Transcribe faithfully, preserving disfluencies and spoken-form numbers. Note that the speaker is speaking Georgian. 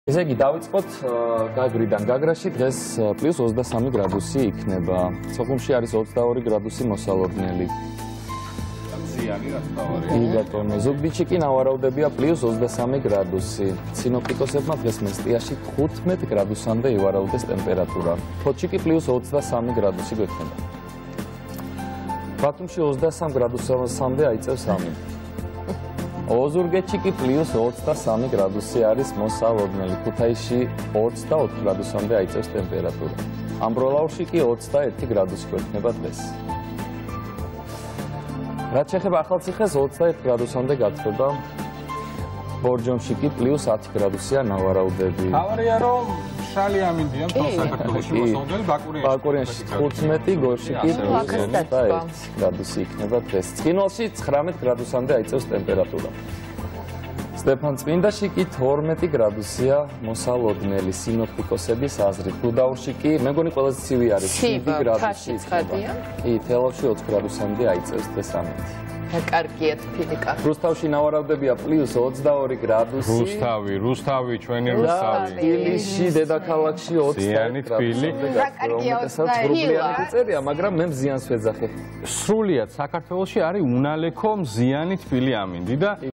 ესე იგი დავიწყოთ გაგრიდან გაგრაში დღეს პლუს ოცდასამი გრადუსი იქნება. სოხუმში არის ოცდაორი გრადუსი მოსალოდნელი. ზიანი რაც თავარი. კი ბატონო, ზუგდიდში კი ნავარავდებია პლუს ოცდასამი გრადუსი. სინოპტიკოსებმა დღეს მესტიაში თხუთმეტ გრადუსამდე ივარაუდეს ტემპერატურა. ფოთში კი პლუს ოცდასამი გრადუსი გვექნება. ბათუმში ოცდასამ გრადუსამდე აიწევს ამინდი. ოზურგეთში კი პლუს ოცდასამი გრადუსი არის მოსალოდნელი. ქუთაისში ოცდაოთხ გრადუსამდე აიწევს ტემპერატურა. ამბროლაურში კი ოცდაერთი გრადუსი გვექნება დღეს. რაც შეეხება ახალციხეს ოცდაერთ გრადუსამდე გათბება. ბორჯომში კი პლუს ათი გრადუსია ნავარაუდები. თავარია რომ შალი ამინდია მთელ საქართველოში მოსალოდნელი ბაკურიანში. ბაკურიანში თხუთმეტი, გორში კი ოცდაერთი გრადუსი იქნება დღეს. ცხინვალში ცხრამეტ გრადუსამდე აიწევს ტემპერატურა. სტეფანწმინდაში კი თორმეტი გრადუსია მოსალოდნელი სინოპტიკოსების აზრით. გუდაურში კი მე მგონი ყველაზე ცივი არის შვიდი გრადუსი იქნება. კი, თელავში ოც გრადუსამდე აიწევს დღეს ამინდი. კარგია თბილი კახი. რუსთავში ნავარავდებია პლუს ოცდაორი გრადუსი. რუსთავი, რუსთავი, ჩვენი რუსთავი. თბილისში, დედაქალაქში ოცდაერთი გრადუსი. რა კარგია ოცდაერთი. წერია, მაგრამ მე მზიანს ვეძახე. სრულიად საქართველოში არის უნალექო მზიანი თბილი ამინდი და